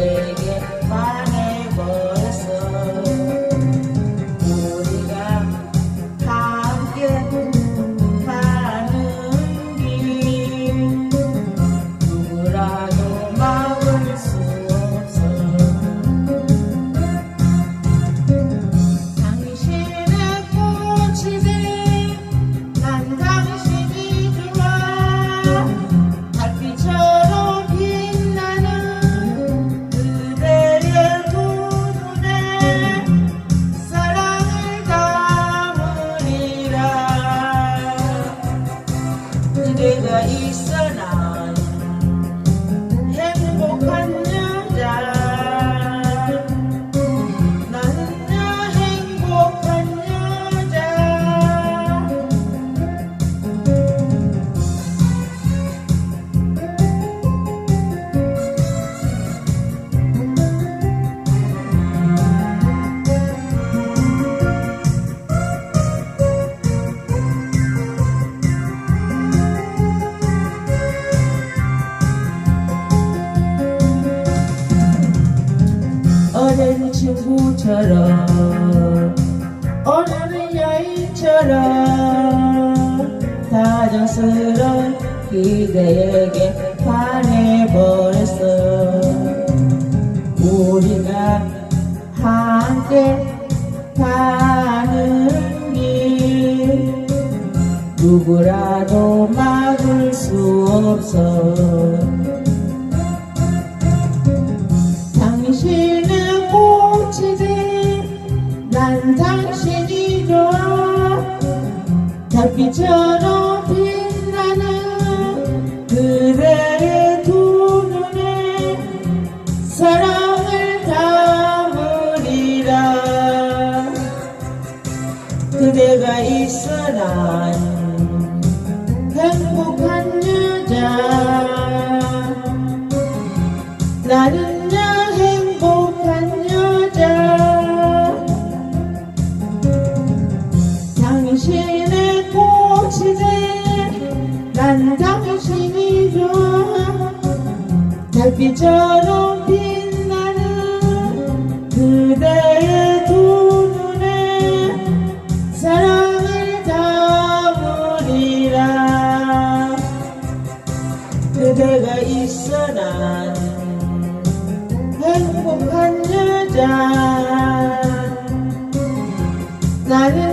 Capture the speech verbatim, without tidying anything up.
그대에게 반해버렸어. 우리가 함께 가는 길 누구라도 막을 수 없어. 당신의 꽃이 돼 난 당신이 좋아. 달빛처럼 빛나는 그대의 두 눈에 사랑을 담으리라. 그대가 있어 난 행복한 여자. 나는야 행복한 여자. 어제는 친구처럼 오늘은 여인처럼 다정스러운 그대에게 반해버렸어. 우리가 함께 가는 길 누구라도 막을 수 없어. 당신은 꽃이 돼 난 당신이 좋아. 달빛처럼 빛나는 그대의 두 눈에 사랑을 담으리라. 그대가 있어 난 행복한 여자. 나는야 행복한 여자. 당신의 꽃이 돼 난 당신이 좋아. 달빛처럼 빛나는 그대의 두 눈에 사랑을 담으리라. 그대가 있어 난 행복한 여자. 나는